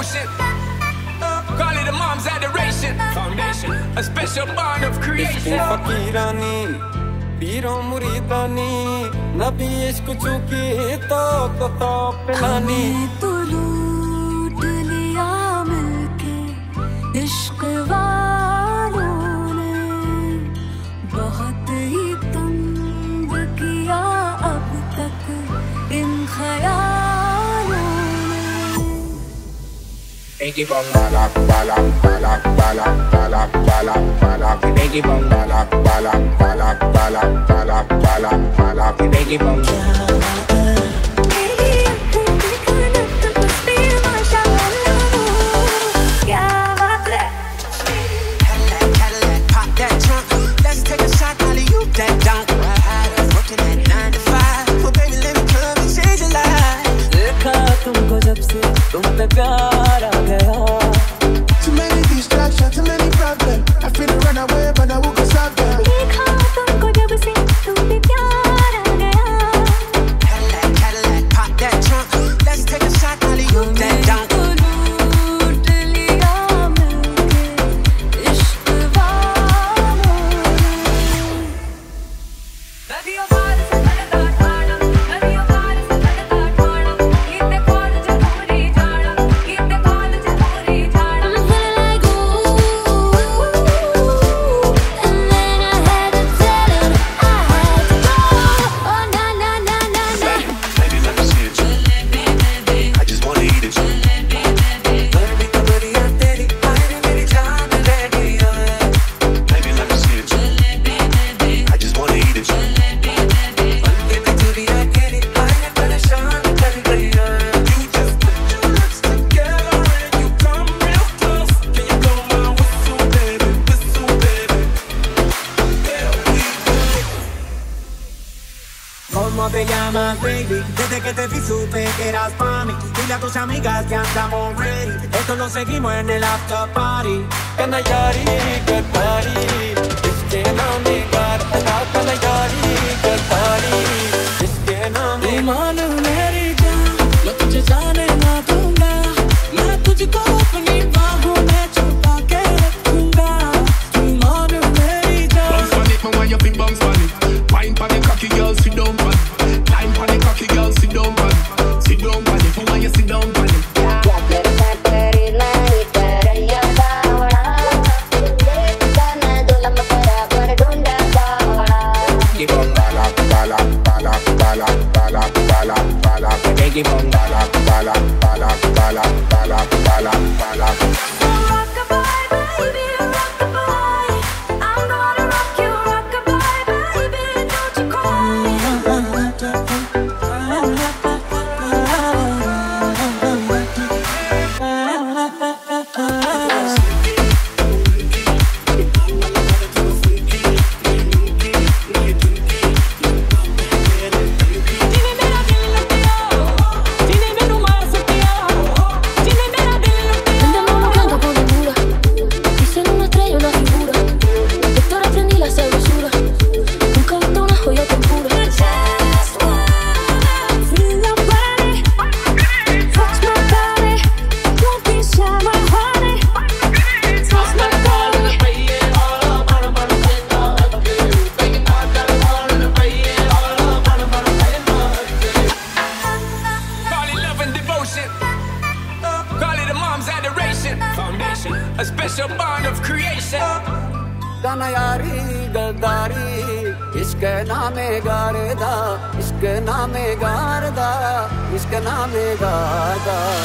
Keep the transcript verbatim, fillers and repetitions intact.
devotion. Call it a mom's adoration. Foundation, a special bond of creation. Fakirani, piro muridani, nabi ishq chuki to to to pilani. तो लूट लिया मिलके इश्क वालों ने, बहुत ही तंग किया अब तक इन ख्यालों ने. Biggie bong bala bala bala bala bala bala bala. Biggie bong bala bala bala bala bala bala bala. Biggie bong. That dunk, working at nine to five. Well, baby, let me come and change your life. देखा तुमको जब से तुम पे प्यार आ गया. Too many distractions, too many problems. I feel to run away, but I won't stop them. देखा तुमको जब से तुम पे प्यार आ गया. Cadillac, Cadillac, pop that trunk. Let's take a shot, Holly, you that dunk. लूट लिया मिलके इश्क वालों ने. नदियों पार से चलता ठाड़ा, नदियों पार से चलता ठाड़ा. इतने कॉलेज पूरी जाड़ा, इतने कॉलेज पूरी जाड़ा. I'm feeling like ooh, and then I had to tell her I had to go. Oh na na na na na. Baby, let me see it. I just wanna eat it. Baby, come ready, I'm ready. I ain't ready, time to let me on. Baby, let me see it. I just wanna eat it. One get me to the I get it. I ain't gonna shine, let me lay on. You just put your lips together and you come real close. Can you blow my whistle, baby? Whistle, baby. Yeah, we go. ¿Cómo te llamas, baby? Desde que te vi supe que eras pa' mí. Dile a tus amigas que andamos ready. Esto lo seguimos en el after party. Kana Yaari, Gadari, iske naam garda. Kana Yaari, Gadari, iske naam. ईमान मेरी जान, मैं तुझे जाने ना दूंगा. मैं तुझको अपनी बाहों में छुपा के रखूंगा. ईमान मेरी जान. Bounce on it, man, why you think bounce on it? Wine pon the cocky, girl, sit down pon it. Climb pon the cocky, girl, sit down pon it. Sit down pon it, why you sit down pon it? Biggie bong bala bala bala bala bala bala bala. Biggie bong bala bala bala bala bala bala bala. Rockabye, baby, rockabye. I'm gonna rock you, rockabye, baby, don't you जिन्हें मेरा दिल लग गया, जिन्हें मैनू मार सकिया, जिन्हें मेरा दिल लग गया. Andiamo giocando con le mura, ti sei una estrella, una figura. E tu ora prendi la sabrosura, nunca ho visto una joya tan pura. I just wanna feel your body, touch my body, don't be shy, my honey. Touch my body. Call it love and devotion. Call it a mom's adoration. Foundation, a special bond of creation. Kana Yaari, Gadari, iske naame garda, iske naame garda, iske naame garda.